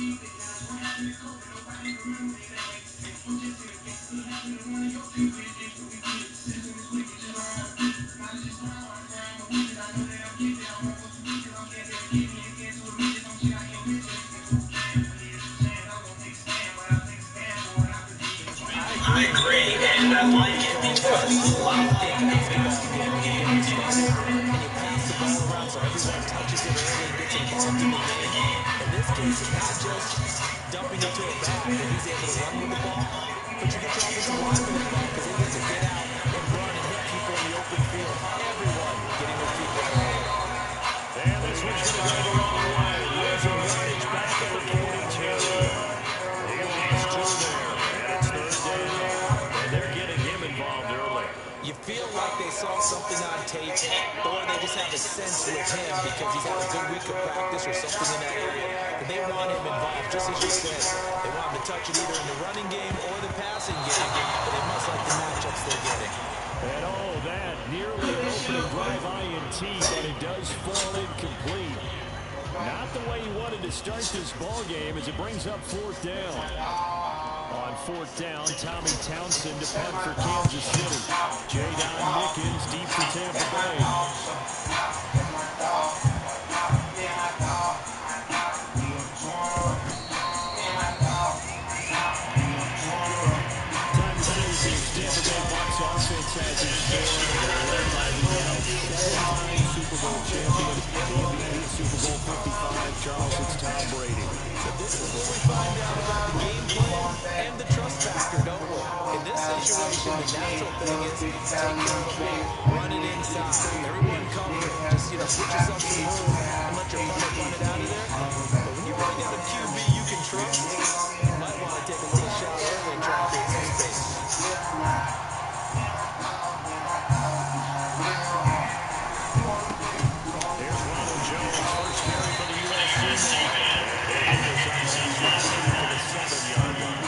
I agree, and I like it because a lot of basketball game, when you get this started, and you pass the ball around so everyone touches it early and gets involved in the game. In this case, it's not just dumping it to a back that he's able to run with the ball, but you get your offensive lineman involved because they get to get out and run and hit people in the open field. Everyone getting their feet wet early. And this one's going to go the wrong way. Losing yardage back at the 42. He lost 2 there. And it's third down. And they're getting him involved early. You feel like they saw something on tape, or they just have a sense with him because he's had a good week of practice or something in that area. And they want him involved, just as you said. They want him to touch it either in the running game or the passing game, but they must like the matchups they're getting. And all that, nearly an opening drive INT, but it does fall incomplete. Not the way he wanted to start this ball game as it brings up 4th down. On 4th down, Tommy Townsend to punt for Kansas City. Jadon Mickens deep for Tampa Bay. Time to say things. Tampa Bay Bucs offense has in store. They're led by the now 7-time Super Bowl champion, the MVP Super Bowl 55, Charles, it's Tom Brady. So this is where we find out about the game plan and the trust factor, don't we? In this situation, the natural thing is take care of the ball, run it inside, everyone cover it. Just, get yourself some room and let your punter run it out of there. But when you really got a QB you can trust, you might want to take a little shot early and try to create some space. Here's Ronald Jones, first carry for the USC man. For the 7-yard line.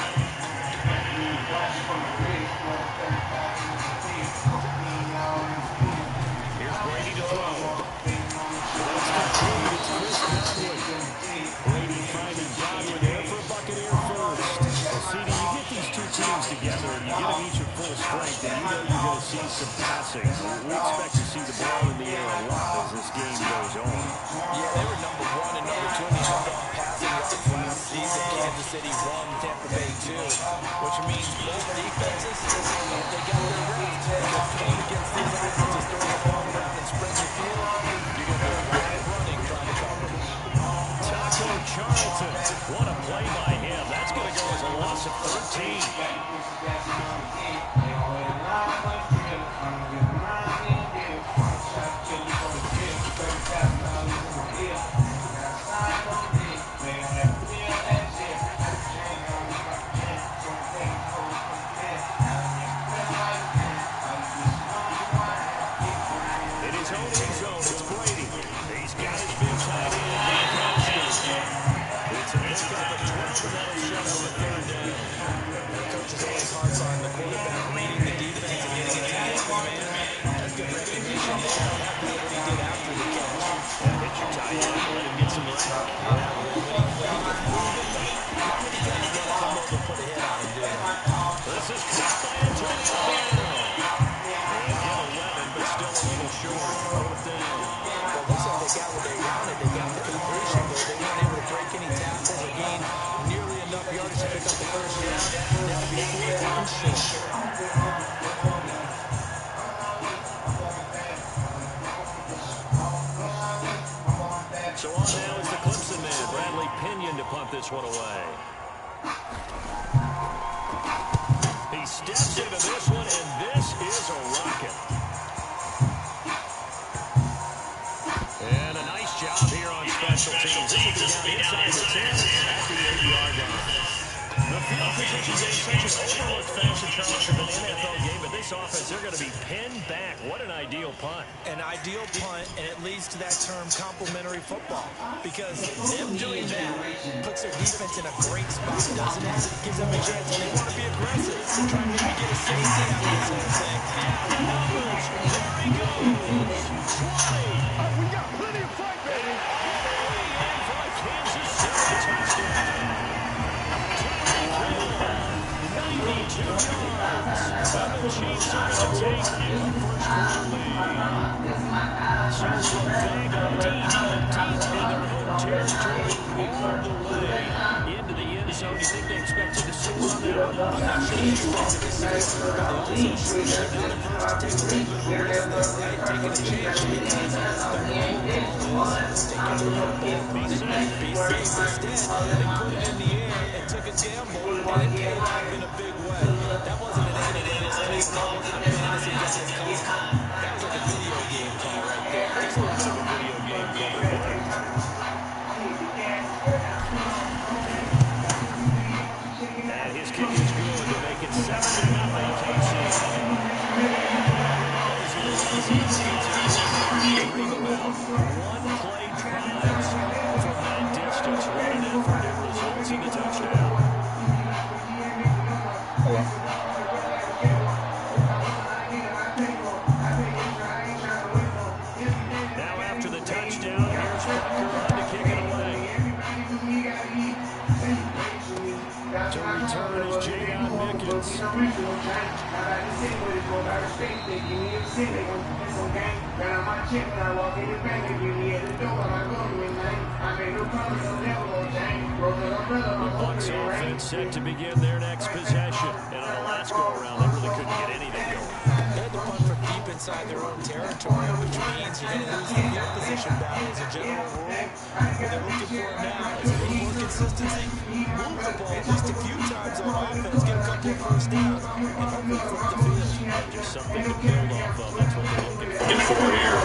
Here's Brady to throw. That's complete. It's Chris Godwin. Brady finding Godwin there for a Buccaneer first. Well, CD, you get these two teams together and you get them each at full strength, and you know you're going to see some passing. We expect to see the ball in the air a lot as this game goes on. Yeah, they were number 1 and number 2 in the underdog passing yards last season. Kansas City won, Tampa Bay 2, which means both defenses, if they got their reps, because going against these offenses, throwing the ball around and spread the field, you're going to have a lot of running trying to cover. Taco Charlton, what a play by him. That's going to go as a loss of 13. So on now is the Clemson man, Bradley Pinion, to punt this one away. He steps into this one, and this is a rocket. And a nice job here on special teams. This will be down inside the 10 at the 8-yard line. The field position is such an overlooked factor, Charles, in an NFL game, but this offense, they're going to be pinned back. What an ideal punt. An ideal punt, and it leads to that term complementary football, because them doing that puts their defense in a great spot, doesn't it? Gives them a chance, and they want to be aggressive, trying to maybe get a safety out of this whole thing. Down the numbers. There he goes. 20. We got plenty of fight, baby. And for a Kansas City touchdown. A first-quarter lead. So we'll bang deep in their home territory all the way into the end zone. You think they expected to score on that one? I'm not sure they expected to score, but they also showed that they're not averse to take a little bit of a risk there, right? Taking a chance because the rule is take care of the football, Be safe. be safe. Instead, they put it in the air and took a gamble, and it paid off in a big way. That wasn't an analytics call. That wasn't a fantasy guy's call. That was like a video game call right there. Just a little bit of a video game call. And his kick is good to make it 7-0 KC. One play drives from that distance. What an effort. It results in the touchdown. Now after the touchdown, here's Butker on to kick it away. To return is Jayden Mickens. The Bucs offense set to begin their next possession. And on the last go-around, they really couldn't get anything going. They had to punt from deep inside their own territory, which means you're going to lose the field position battle as a general rule. What they're looking for now is a little more consistency. Move the ball just a few times on offense, get a couple of first downs, and hopefully flip the field. Just something to build off of. That's what they're looking for. Get 4 here.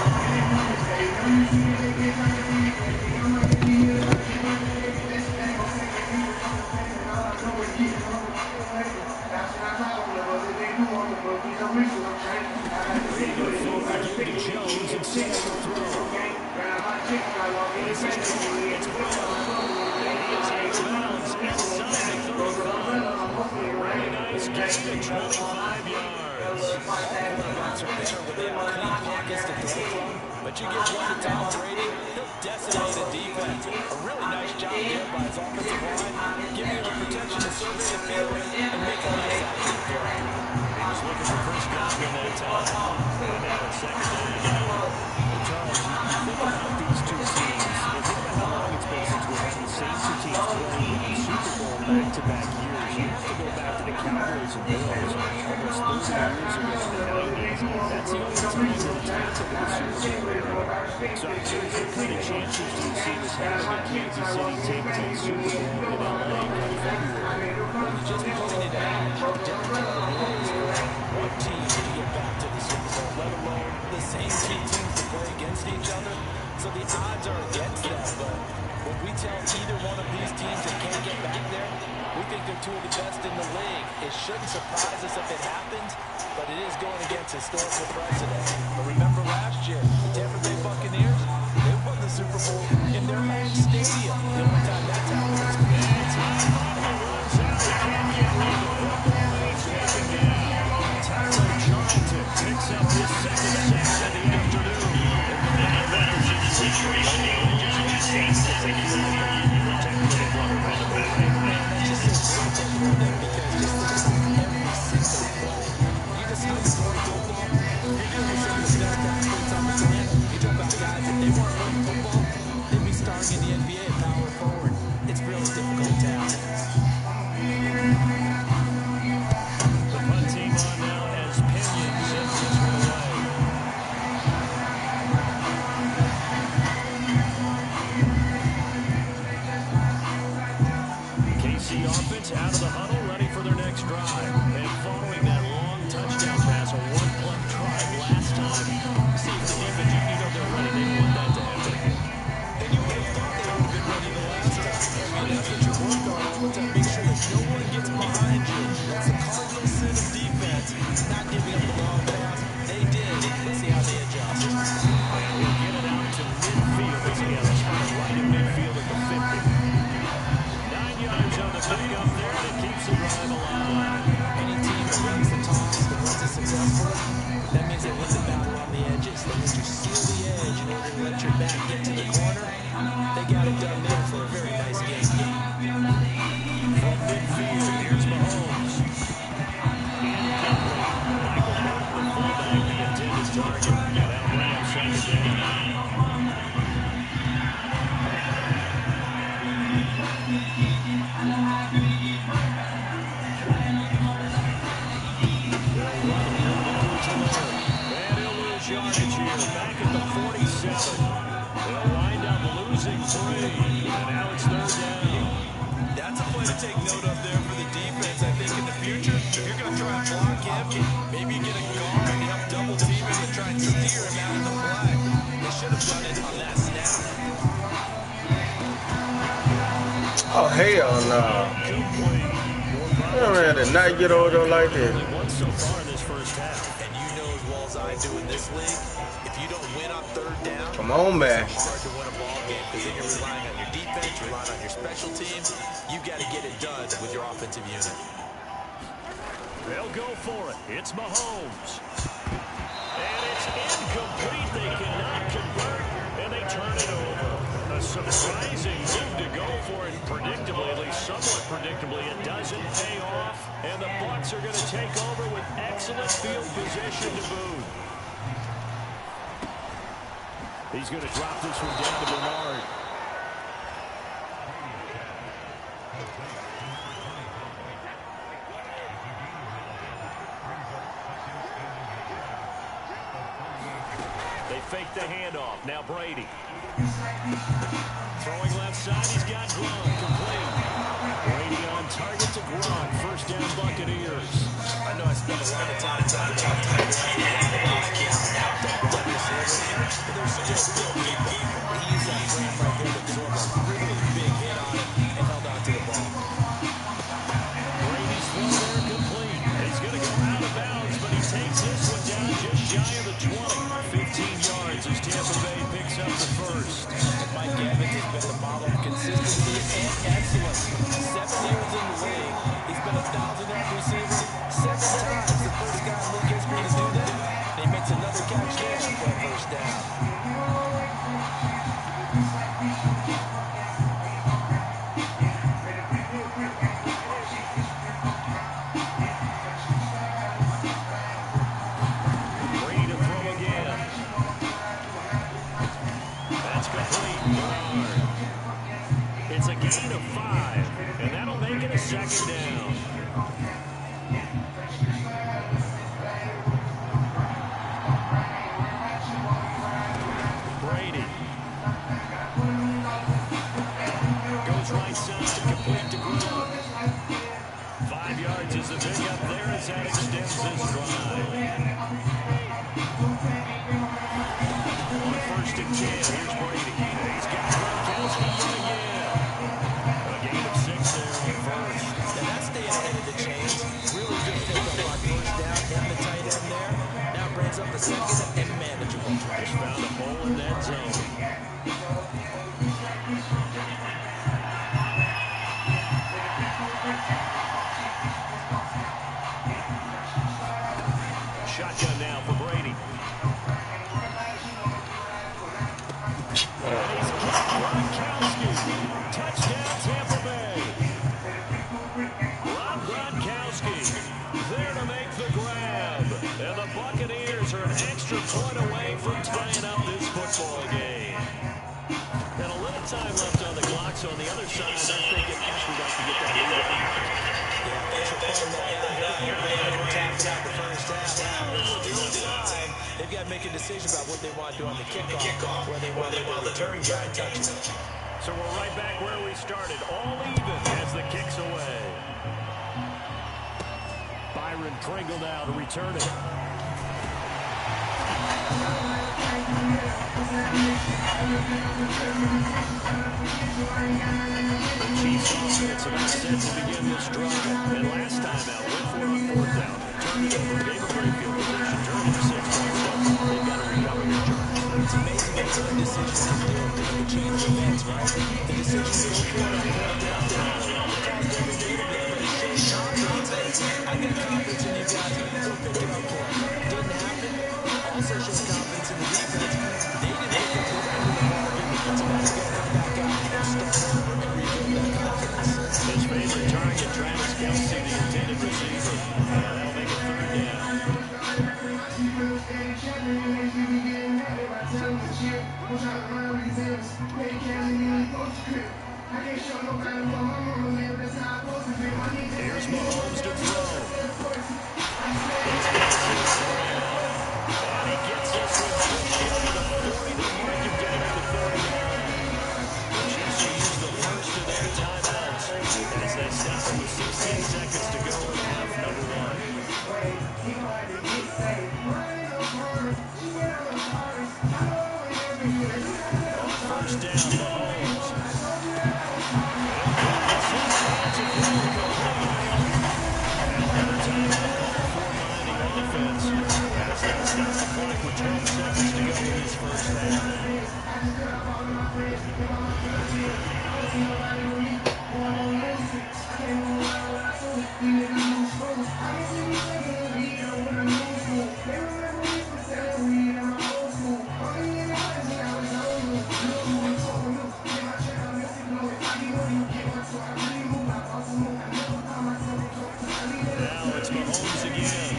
Jones instead of the throw. This is Clark. It's Brown. He takes bounds inside the 35. Really nice gain to 25 yards. Quarterbacks are there when they have clean pockets to throw from, but you give one to Tom Brady, he'll decimate a defense. A really nice job there by his offensive line, giving him the protection to survey the field and make a nice accurate throw. He was looking for Chris Godwin that time. And now it's second down. Charles, you think about these two teams. You think about how long it's been since we've had the same two teams playing in the Super Bowl back-to-back years. You have to go back to the Cowboys and Bills almost 30 years ago in the 90s. That's the only time that a team took the Super Bowl. So I'm curious, what kind of chances do you see this having in Kansas City taking to the Super Bowl in LA come February? Well, you just pointed out how delicate it is for one team to get back to the Super Bowl, let alone the same two teams to play against each other. So the odds are against that, but when we tell either one of these teams they can't get back there, we think they're two of the best in the league. It shouldn't surprise us if it happens, but it is going against historical precedent. But remember last year, the Tampa Bay Buccaneers, they won the Super Bowl in their own stadium. The only time that's happened is Picks up his second sack of the afternoon. You talk about guys, if they weren't playing football, they'd be starting in the NBA at power forward. It's really difficult task. The punt team on now as Pinion sends this one away. KC offense out of the huddle, ready for their next drive. And following that long touchdown pass, a one-play drive last time. See if the defense, you know they're ready. They want that to happen. And you would have thought they would have been ready the last time. I mean, that's what you work on all the time. Make sure that no one gets behind you. That's the cardinal sin of defense, not giving up the long pass. They did. Let's see how they adjust. And we'll get it out to midfield. Yeah, that's right in midfield at the 50. 9 yards on the pickup there, and it keeps the drive alive. Any team that wins the toss, that wins it successfully, that means they win the battle on the edges. That means you seal the edge in order to let your back get to the corner. They got it done there for a very nice game. From midfield, here's Mahomes. Incomplete. Michael Burt, the fullback, And he'll lose yardage here. Back at the 47. They'll wind up losing 3. And now it's 3rd down. That's a play to take note of there for the defense. I think in the future, if you're going to try and block him, maybe you get a guard and help double team him and try and steer him out of the flag. They should have done it on that snap. Oh, hell no. Man, did not get over there like this. So far in this first half. And you know as well as I do in this league, if you don't win on 3rd down, Come on, man. it's hard to win a ball game because then you're relying on your defense, you're relying on your special teams. You got to get it done with your offensive unit. They'll go for it. It's Mahomes. And it's incomplete. They cannot convert, and they turn it over. A surprising move to go for it. Predictably, at least somewhat predictably, it doesn't pay off. And the Bucs are going to take over with excellent field position to boot. He's going to drop this one down to Bernard. They fake the handoff. Now Brady. Throwing left side. He's got Gronk complete. Brady on target to Gronk. 1st down Buccaneers. I know I spent a lot of time talking about tight ends. But there's still big people. He used that frame right there to absorb a really big hit on it and held on to the ball. Brady's throw there complete. He's going to go out of bounds, but he takes this one down just shy of the 20. 15 yards as Tampa Bay picks up the first. Mike Evans has been the model of consistency and excellence. 7 years in the league. He's been a 1,000-yard receiver 7 times. The first guy in league history to do that. And he makes another catch there for a 1st down. Brady to throw again. That's complete. Bernard. It's a gain of 5, and that'll make it a 2nd down. Brady goes right side, complete to Gronk. 5 yards is the pickup there as that extends this drive. On 1st and 10, here's Brady. He's got Gronkowski again. A gain of 6 there on 1st. And that's staying ahead of the chains. Really good pickup on 1st down and the tight end there. Now brings up the 2nd and manageable. Just found a hole in that zone. Shotgun now for Brady. And he's got Gronkowski. Touchdown, Tampa Bay. Rob Gronkowski there to make the grab. And the Buccaneers are an extra point away from tying up this football game. And a little time left on the clock, so on the other side, they're thinking, gosh, we'd like to get that lead up. Yeah, thanks for playing that. They tapped out the 1st half. There's still time. They've got to make a decision about what they want to do on the kickoff, where they want the return guy touching it. So we're right back where we started, all even as the kick's away. Byron Pringle now to return it. The Chiefs offense about set to begin this drive. And last time out, went for it on 4th down. Turned it over, gave a great field position, turned it to 6 points. They've got to recover their charge. It's amazing that some decisions are still the chain of events, right? The decision to go for it on 4th down, I got confidence in you guys. Go pick it up for them. Didn't happen. Also shows confidence in the defense. They didn't pick up the end of the ball game. So that's going to come back out and start over and rebuild that confidence. His favorite target, Travis Kelce, the intended receiver. That'll make it 3rd down. I can't show no kind of with 16 seconds to go in half number one. On first down, Mahomes. It's incomplete. And another timeout call for Miami offense. As they'll stop the clock with 12 seconds to go in this first half. Now it's Mahomes again.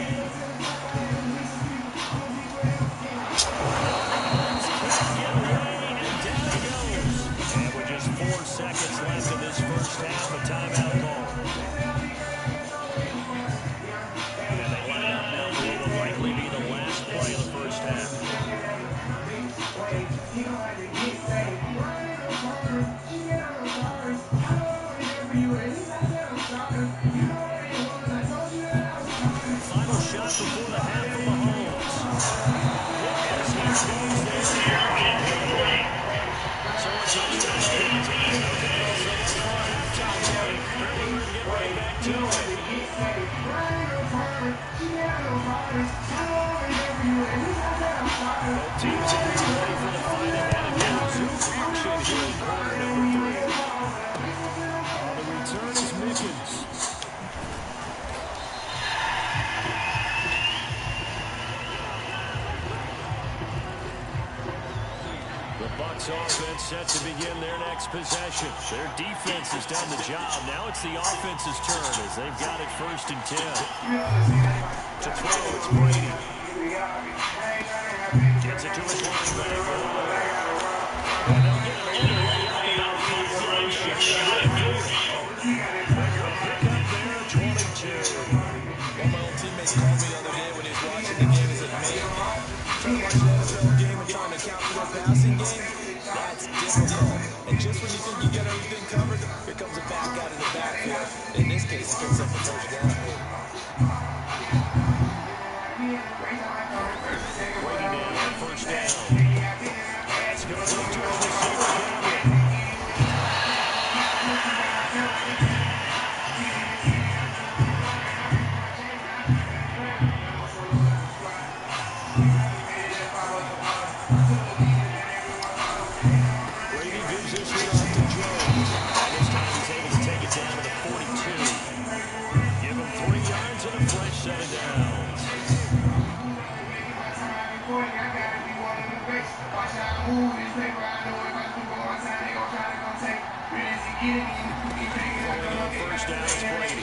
And with just 4 seconds left in this first half, a timeout call. And they line up now for what will likely be the last play of the first half. Final shot before the half for Mahomes. Both teams are ready for the fight ahead of resume action here in quarter number 3. The return is Mickens. The Bucs offense set to begin their next possession. Their defense has done the job. Now it's the offense's turn as they've got it 1st and 10. To throw, it's Brady. Gets it to his linebacker. And they'll get an underway up about 5 yards. Shot it through. They're going to pick up there at 22. One of my old teammates called me the other day when he was watching the game and said, man, trying to watch the NFL game and trying to count your passing game, that's difficult. And just when you think you got everything covered, here comes a back out of the backfield. In this case, he picks up the first down. Waiting in on first down. That's going to look to his receiver, Campbell. Brady gives this one off to Jones. And this time he's able to take it down to the 42. Give him 3 yards and a fresh set of downs. First down is Brady.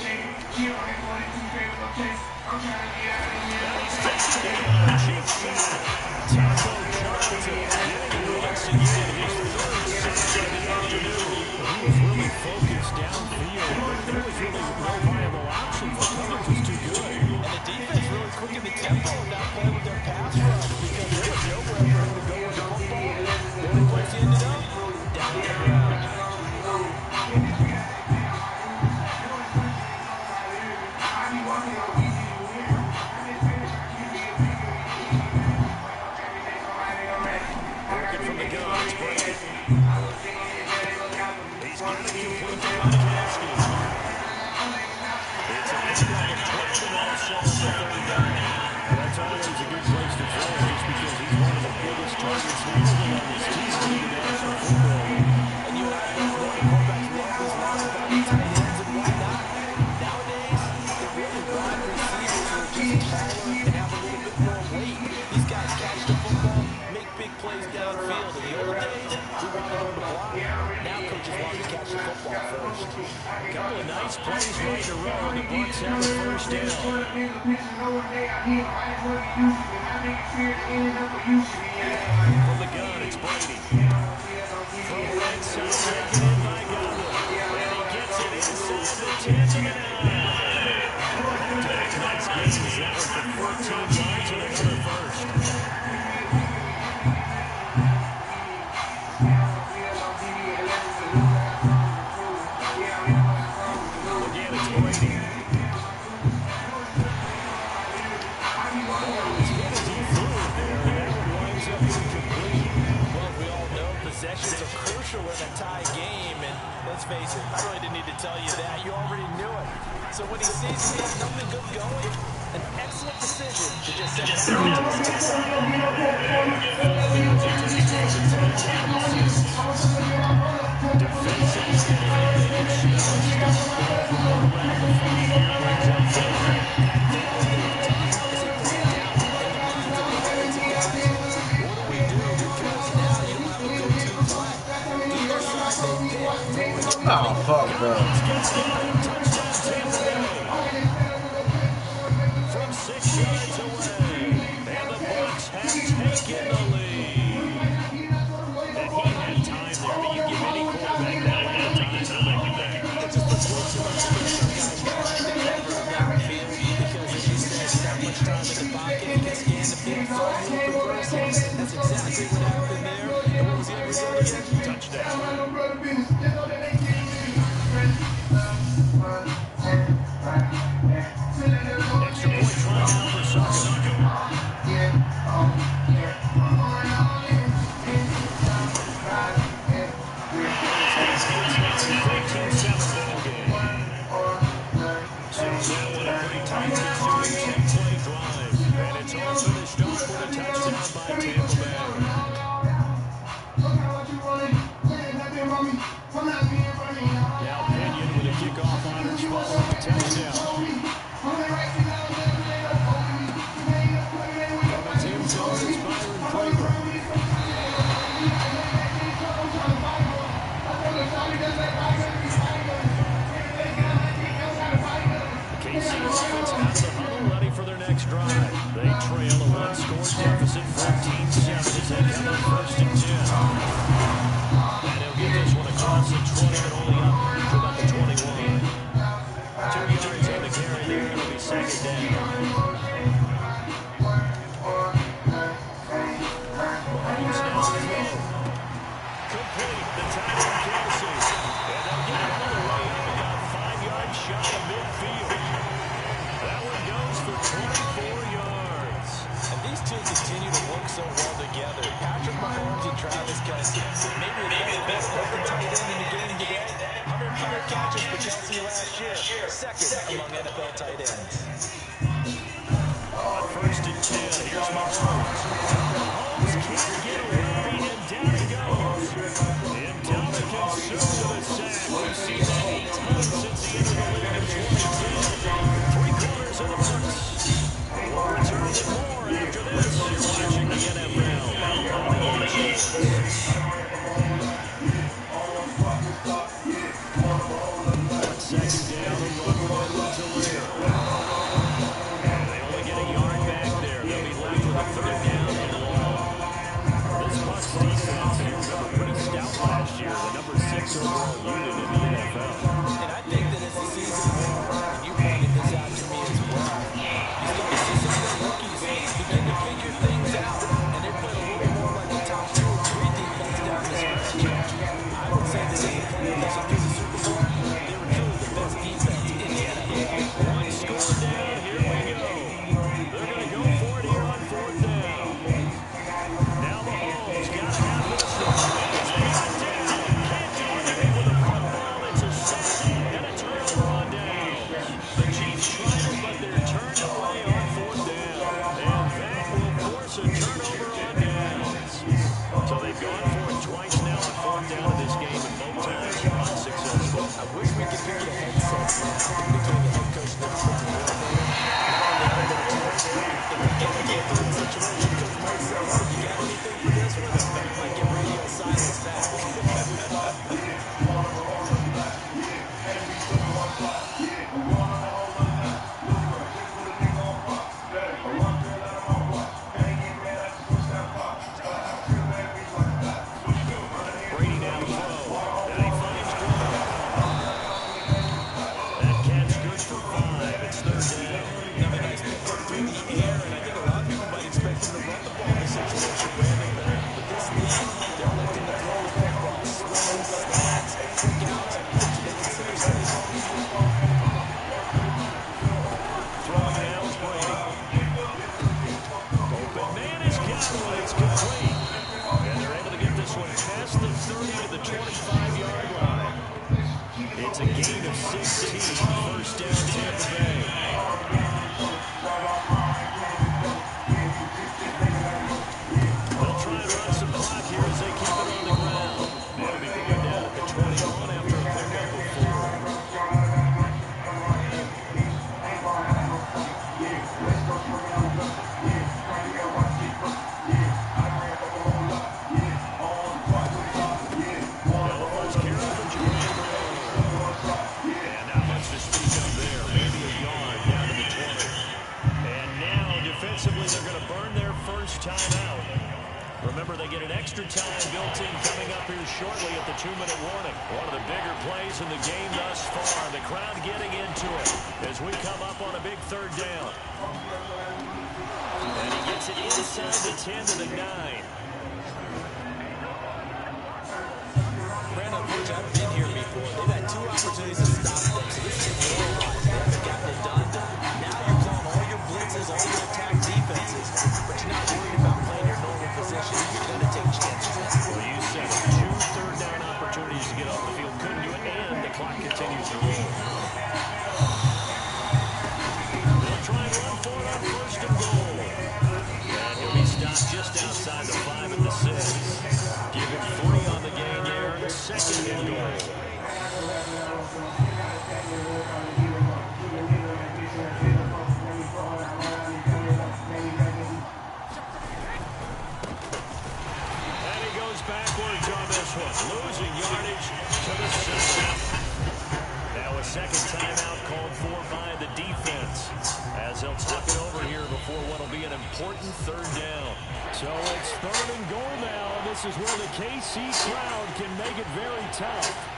Now he's taken down. Cheap shot. Taco Johnson getting once again his 3rd sack of the afternoon. He was really focused downfield, but there was really no viable option. The coverage was too good. And the defense really quickened the tempo and not playing with their pass rush because there was nowhere for him to go with the football. The only place he ended up, down the ground. Working from the gun, it's Brady. He's got it complete to Gronkowski. It's a pickup of 12 and also on the 3rd down. That's always a good place to throw just because he's one of the biggest targets not only on this team but in the National Football League. And you have quarterbacks love this lots about the tight ends and whatnot. Nowadays, they really ride receivers who are just taller and have a little bit more weight. These guys catch the football, make big plays downfield. In the old days, we wanted them to block. Now coaches want to catch the football first. A couple of nice plays right in a row, and the Bucs have the first down. From the gun, it's Brady. From right side, taken in by Godwin. And he gets it inside the 10 to the 9. Nice gains that one for 14 yards and another first. Again, it's Brady. As good as he threw it there, that one winds up incomplete. Well, we all know possessions are crucial in a tie game, and let's face it, I really didn't need to tell you that. You already knew it. So when he sees he's got nothing good going, an excellent decision to just set it down to the second. Defensively, I think they can smell a step above from what Radical 5 here brings out for them. I think what they've done is it put doubt in the minds of the offensive guys. What do we do? Because now you don't have a go-to play. Either side they pick, throwing it. Oh, fuck, bro. Touchdown, Tampa Bay. From 6 yards away. And the Bucs have taken the lead. And he had time there, but you give any quarterback that amount of time, they'll make it back. It just puts way too much space on guys behind that ever downfield. Because as you said, not much time in the pocket. He can scan the field, throw a little conversing. That's exactly what happened there. And what was the end result again? Touchdown. Extra point try now for Sucker. 30 to the 25-yard line. It's a gain of 16, first down Tampa Bay. They'll try and run some clock here as they keep it on the ground. They'll be brought down at the 21 after a pickup of 4. They're going to burn their first timeout. Remember, they get an extra time built in coming up here shortly at the 2-minute warning. One of the bigger plays in the game thus far. The crowd getting into it as we come up on a big third down. And he gets it inside the 10 to the 9. Brandon, coach, I've been here before. They've had 2 opportunities to stop them, so this is more life. They haven't gotten it done. Now you're calling all your blitzes, all your attack defenses, but you're not worried about playing your normal position. You're going to take chances now. Well, you said 2 third-down opportunities to get off the field. Couldn't do it, and the clock continues to roll. They'll try and run for it on first and goal. And he'll be stopped just outside the 5 at the 6. Give it 3 on the gain here. Second and goal. And he goes backwards on this one. Losing yardage to the 6. Now a second timeout called for by the defense, as they'll tuck it over here before what will be an important third down. So it's third and goal now. This is where the KC crowd can make it very tough.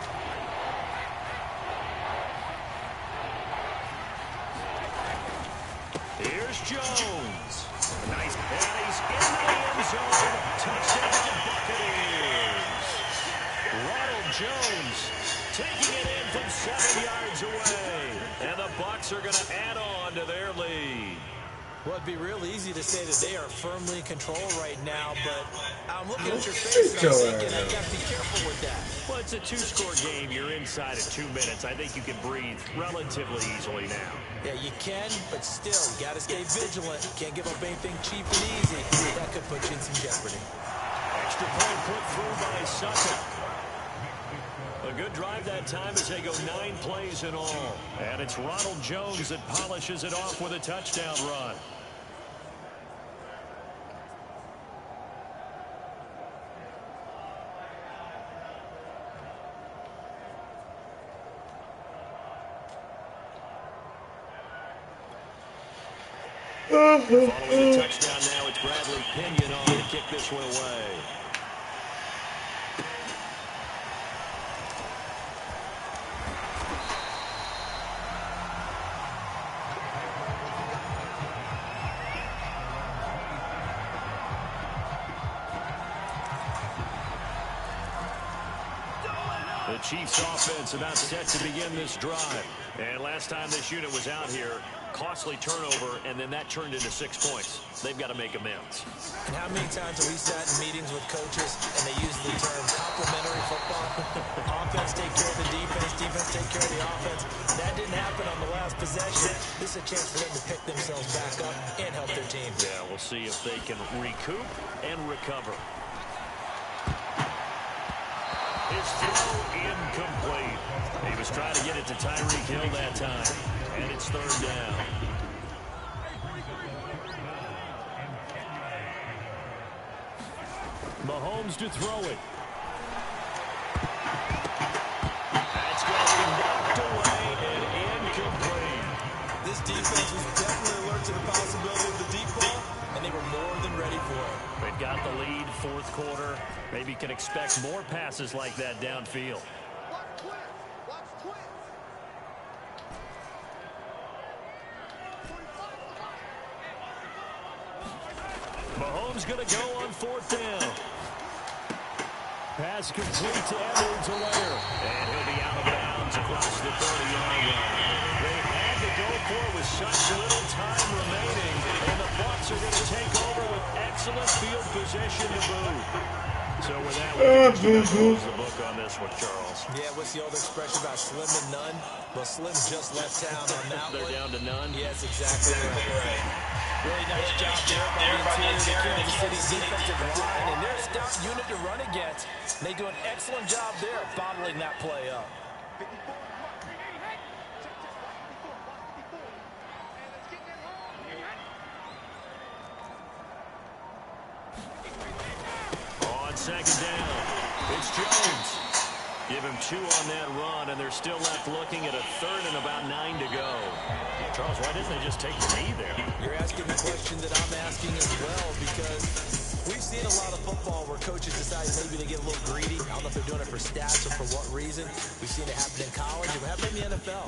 Here's Jones. Nice pass in the end zone. Touchdown Buccaneers. Ronald Jones taking it in from 7 yards away. And the Bucs are going to add on to their lead. Well, it'd be real easy to say that they are firmly in control right now, but I'm looking at your face and I'm thinking I got to be careful with that. Well, it's a 2-score game. You're inside of 2 minutes. I think you can breathe relatively easily now. Yeah, you can, but still, you got to stay vigilant. Can't give up anything cheap and easy. That could put you in some jeopardy. Extra point put through by Sutton. A good drive that time as they go 9 plays in all. And it's Ronald Jones that polishes it off with a touchdown run. Following the touchdown now, it's Bradley Pinion on to kick this one away. The Chiefs offense about set to begin this drive. And last time this unit was out here, costly turnover, and then that turned into 6 points. They've got to make amends. And how many times have we sat in meetings with coaches and they use the term complementary football? Offense take care of the defense, defense take care of the offense. That didn't happen on the last possession. This is a chance for them to pick themselves back up and help their team. Yeah, we'll see if they can recoup and recover. His throw incomplete. He was trying to get it to Tyreek Hill that time. And it's third down. Mahomes to throw it. That's going to be knocked away and incomplete. This defense was definitely alert to the possibility of the deep ball, and they were more than ready for it. They've got the lead, fourth quarter. Maybe you can expect more passes like that downfield. Mahomes going to go on fourth down. Pass complete to Edwards-Helaire. And he'll be out of bounds across the 30-yard line. They had to go for it with such little time remaining. And the Bucs are going to take over with excellent field position to boot. So with that, we can just close the book on this one, Charles. Yeah, what's the old expression about slim and none? Well, Slim just left town on that They're one. down to none. Yes, exactly right. Really nice job there by the interior of the Kansas City defensive line, and their stout unit to run against. They do an excellent job there bottling that play up. On second down, it's Jones. Give him 2 on that run, and they're still left looking at a 3rd and about 9 to go. Charles, why didn't they just take the knee there? You're asking the question that I'm asking as well, because we've seen a lot of football where coaches decide maybe to get a little greedy. I don't know if they're doing it for stats or for what reason. We've seen it happen in college. It happened in the NFL.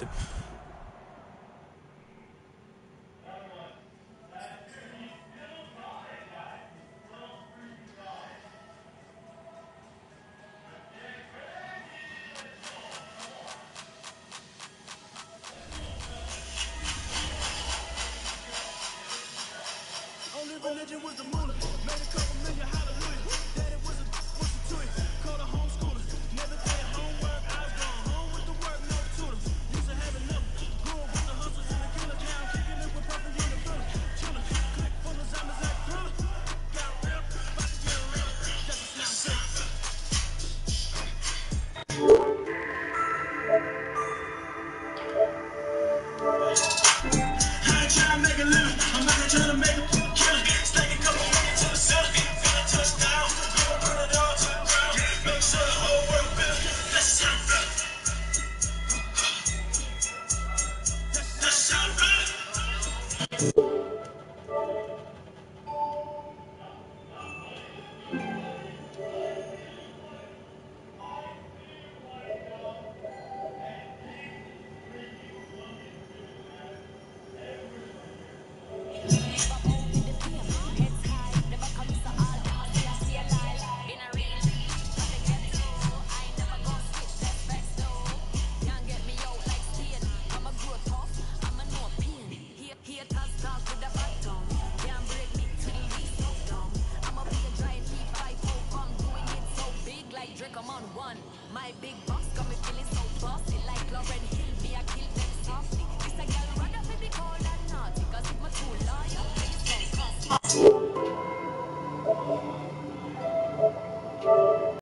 Religion was the moolah. Made a couple million, hallelujah. Daddy was a to it. Called a homeschooler. Never did homework. I was going home with the work, no tutor. Used to have enough. Growing with the hustles in the killer town. Kicking it with purple in the building. Chiller. Click full of zombies like thriller. Got real. About to get real. That's a sound sick. I ain't trying to make a living. I'm out here trying to make a my big boss got me feeling so bossy like Lauren